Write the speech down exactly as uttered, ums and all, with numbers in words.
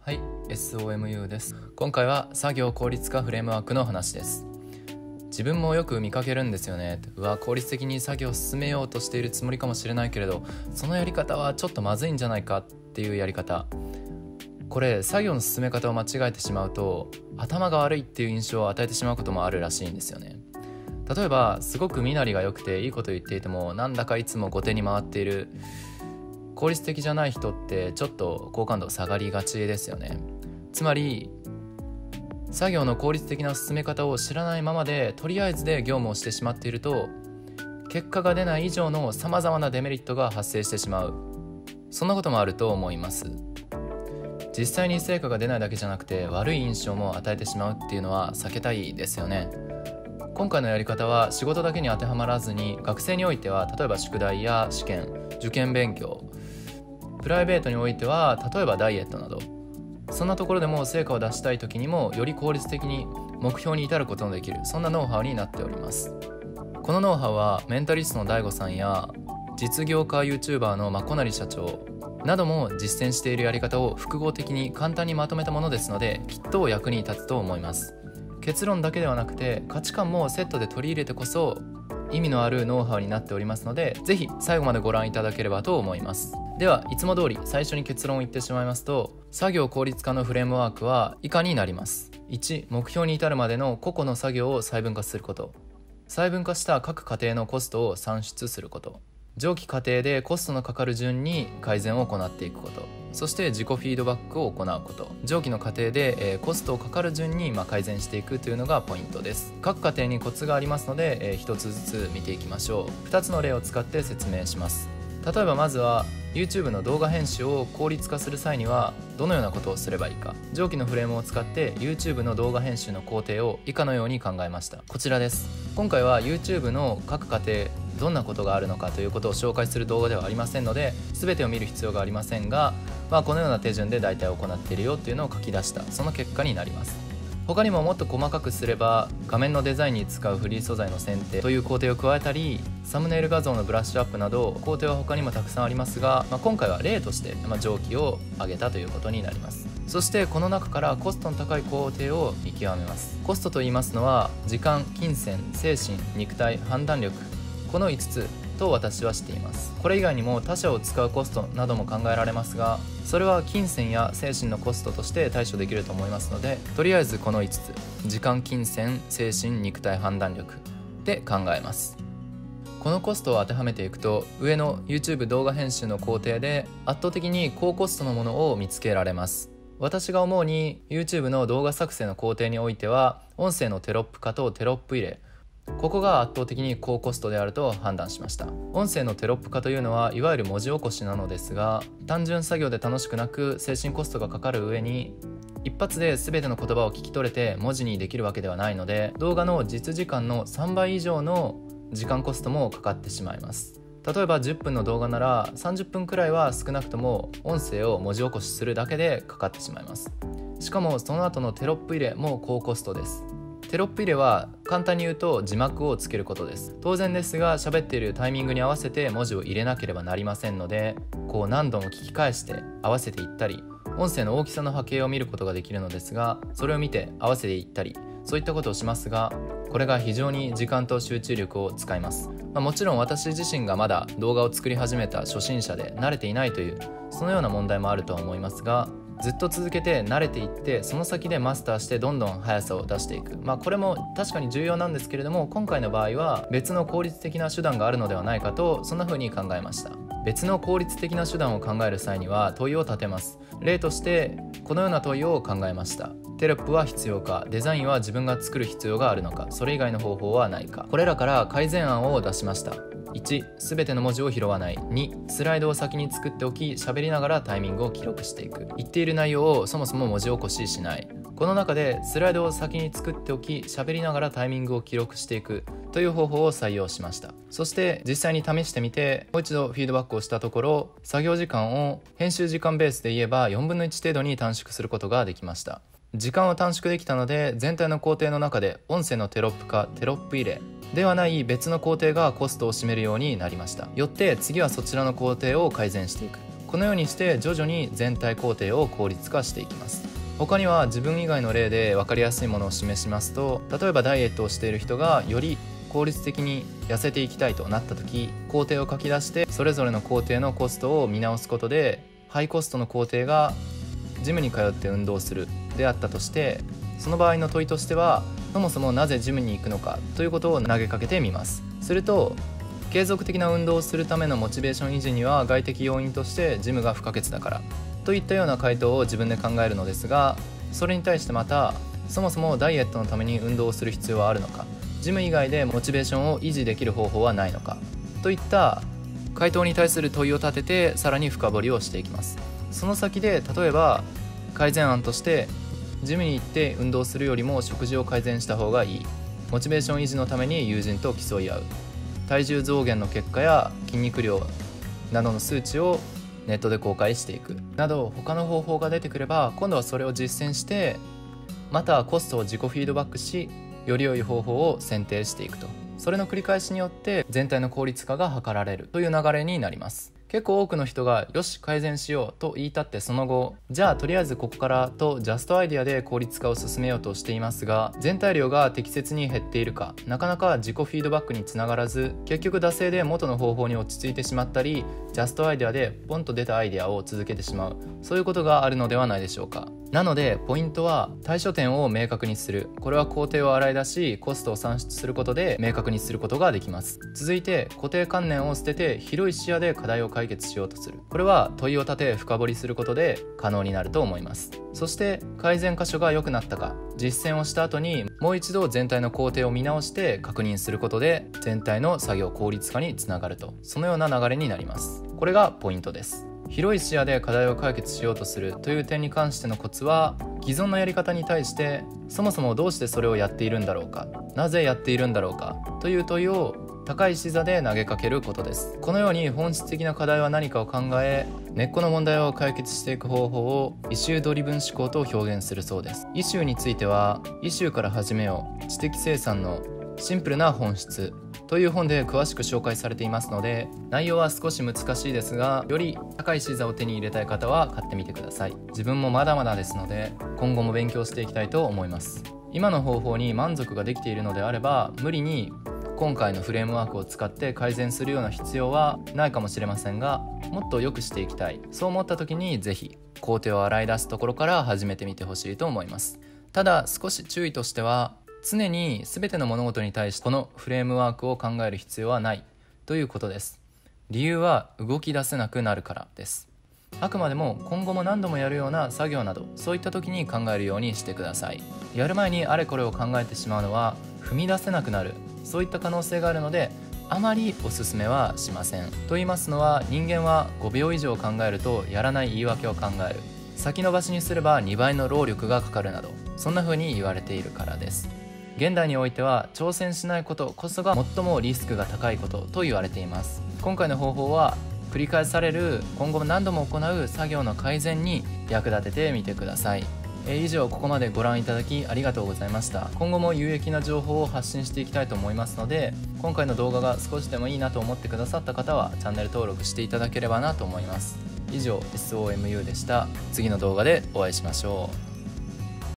はい、エスオーエムユー です。今回は作業効率化フレームワークの話です。自分もよく見かけるんですよね。うわ、効率的に作業を進めようとしているつもりかもしれないけれど、そのやり方はちょっとまずいんじゃないかっていうやり方。これ、作業の進め方を間違えてしまうと頭が悪いっていう印象を与えてしまうこともあるらしいんですよね。例えば、すごく身なりが良くていいこと言っていても、なんだかいつも後手に回っている効率的じゃない人ってちょっと好感度下がりがちですよね。つまり作業の効率的な進め方を知らないままでとりあえずで業務をしてしまっていると、結果が出ない以上のさまざまなデメリットが発生してしまう。そんなこともあると思います。実際に成果が出ないだけじゃなくて悪い印象も与えてしまうっていうのは避けたいですよね。今回のやり方は仕事だけに当てはまらずに、学生においては例えば宿題や試験、受験勉強、プライベートにおいては例えばダイエットなど、そんなところでも成果を出したい時にもより効率的に目標に至ることのできる、そんなノウハウになっております。このノウハウはメンタリストの ダイゴ さんや実業家 YouTuber のまこなり社長なども実践しているやり方を複合的に簡単にまとめたものですので、きっと役に立つと思います。結論だけではなくて価値観もセットで取り入れてこそ意味のあるノウハウになっておりますので、ぜひ最後までご覧いただければと思います。では、いつも通り最初に結論を言ってしまいますと、作業効率化のフレームワークは以下になります。いち、目標に至るまでの個々の作業を細分化すること。細分化した各過程のコストを算出すること。上記過程でコストのかかる順に改善を行っていくこと。そして自己フィードバックを行うこと。上記の過程で、えー、コストをかかる順に、まあ、改善していくというのがポイントです。各過程にコツがありますので、えー、ひとつずつ見ていきましょう。ふたつの例を使って説明します。例えばまずは YouTube の動画編集を効率化する際にはどのようなことをすればいいか。上記のフレームを使って YouTube の動画編集の工程を以下のように考えました。こちらです。今回は YouTube の各過程どんなことがあるのかということを紹介する動画ではありませんので、全てを見る必要がありませんが、まあ、このような手順で大体行っているよというのを書き出した、その結果になります。他にももっと細かくすれば、画面のデザインに使うフリー素材の選定という工程を加えたり、サムネイル画像のブラッシュアップなど工程は他にもたくさんありますが、まあ、今回は例として、まあ、上記を挙げたということになります。そしてこの中からコストの高い工程を見極めます。コストと言いますのは、時間、金銭、精神、肉体、判断力、このいつつと私はしています。これ以外にも他社を使うコストなども考えられますが、それは金銭や精神のコストとして対処できると思いますので、とりあえずこのいつつ、時間、金銭、精神、肉体、判断力で考えます。このコストを当てはめていくと、上の YouTube 動画編集の工程で圧倒的に高コストのものを見つけられます。私が思うに YouTube の動画作成の工程においては、音声のテロップ化とテロップ入れ、ここが圧倒的に高コストであると判断しました。音声のテロップ化というのはいわゆる文字起こしなのですが、単純作業で楽しくなく精神コストがかかる上に、一発で全ての言葉を聞き取れて文字にできるわけではないので、動画の実時間のさんばい以上の時間コストもかかってしまいます。例えばじゅっぷんの動画ならさんじゅっぷんくらいは少なくとも音声を文字起こしするだけでかかってしまいます。しかもその後のテロップ入れも高コストです。テロップ入れは簡単に言うと字幕をつけることです。当然ですが、喋っているタイミングに合わせて文字を入れなければなりませんので、こう何度も聞き返して合わせていったり、音声の大きさの波形を見ることができるのですが、それを見て合わせていったり、そういったことをしますが、これが非常に時間と集中力を使います。まあ、もちろん私自身がまだ動画を作り始めた初心者で慣れていないという、そのような問題もあるとは思いますが、ずっと続けて慣れていって、その先でマスターしてどんどん速さを出していく、まあこれも確かに重要なんですけれども、今回の場合は別の効率的な手段があるのではないかと、そんな風に考えました。別の効率的な手段を考える際には問いを立てます。例としてこのような問いを考えました。テロップは必要か、デザインは自分が作る必要があるのか、それ以外の方法はないか。これらから改善案を出しました。いち、すべての文字を拾わない。に、スライドを先に作っておき、喋りながらタイミングを記録していく。言っている内容をそもそも文字起こししない。この中でスライドを先に作っておき、喋りながらタイミングを記録していくという方法を採用しました。そして実際に試してみて、もう一度フィードバックをしたところ、作業時間を編集時間ベースで言えばよんぶんのいち程度に短縮することができました。時間を短縮できたので、全体の工程の中で音声のテロップ化、テロップ入れではない別の工程がコストを占めるようになりました。よって次はそちらの工程を改善していく。 このようにして徐々に全体工程を効率化していきます。他には自分以外の例で分かりやすいものを示しますと、例えばダイエットをしている人がより効率的に痩せていきたいとなった時、工程を書き出してそれぞれの工程のコストを見直すことで、ハイコストの工程がジムに通って運動するであったとして、その場合の問いとしては、そもそもなぜジムに行くのかということを投げかけてみます。すると、継続的な運動をするためのモチベーション維持には外的要因としてジムが不可欠だからといったような回答を自分で考えるのですが、それに対してまた、そもそもダイエットのために運動をする必要はあるのか、ジム以外でモチベーションを維持できる方法はないのかといった回答に対する問いを立てて、さらに深掘りをしていきます。その先で、例えば改善案として、ジムに行って運動するよりも食事を改善した方がいい、モチベーション維持のために友人と競い合う、体重増減の結果や筋肉量などの数値をネットで公開していくなど、他の方法が出てくれば、今度はそれを実践して、またコストを自己フィードバックし、より良い方法を選定していくと、それの繰り返しによって全体の効率化が図られるという流れになります。結構多くの人がよし改善しようと言い立って、その後じゃあとりあえずここからとジャストアイデアで効率化を進めようとしていますが、全体量が適切に減っているか、なかなか自己フィードバックにつながらず、結局惰性で元の方法に落ち着いてしまったり、ジャストアイデアでポンと出たアイデアを続けてしまう、そういうことがあるのではないでしょうか。なのでポイントは対処点を明確にする。これは工程を洗い出し、コストを算出することで明確にすることができます。続いて、固定観念を捨てて広い視野で課題を解決しようとする。これは問いを立て深掘りすることで可能になると思います。そして改善箇所が良くなったか、実践をした後にもう一度全体の工程を見直して確認することで、全体の作業効率化につながると、そのような流れになります。これがポイントです。広い視野で課題を解決しようとするという点に関してのコツは、既存のやり方に対してそもそもどうしてそれをやっているんだろうか、なぜやっているんだろうかという問いを高い視座で投げかけることです。このように本質的な課題は何かを考え、根っこの問題を解決していく方法をイシュードリブン思考と表現するそうです。イシューについては、イシューから始めよう、知的生産のシンプルな本質という本で詳しく紹介されていますので、内容は少し難しいですが、より高い視座を手に入れたい方は買ってみてください。自分もまだまだですので、今後も勉強していきたいと思います。今の方法に満足ができているのであれば、無理に今回のフレームワークを使って改善するような必要はないかもしれませんが、もっと良くしていきたい、そう思った時にぜひ工程を洗い出すところから始めてみてほしいと思います。ただ少し注意としては、常に全ての物事に対してこのフレームワークを考える必要はないということです。理由は動き出せなくなるからです。あくまでも今後も何度もやるような作業など、そういった時に考えるようにしてください。やる前にあれこれを考えてしまうのは踏み出せなくなる、そういった可能性があるので、あまりおすすめはしません。と言いますのは、人間はごびょう以上考えるとやらない言い訳を考える、先延ばしにすればにばいの労力がかかるなど、そんな風に言われているからです。現代においては挑戦しないことこそが最もリスクが高いことと言われています。今回の方法は繰り返される、今後も何度も行う作業の改善に役立ててみてください。え以上、ここまでご覧いただきありがとうございました。今後も有益な情報を発信していきたいと思いますので、今回の動画が少しでもいいなと思ってくださった方はチャンネル登録していただければなと思います。以上 エスオーエムユー でした。次の動画でお会いしましょう。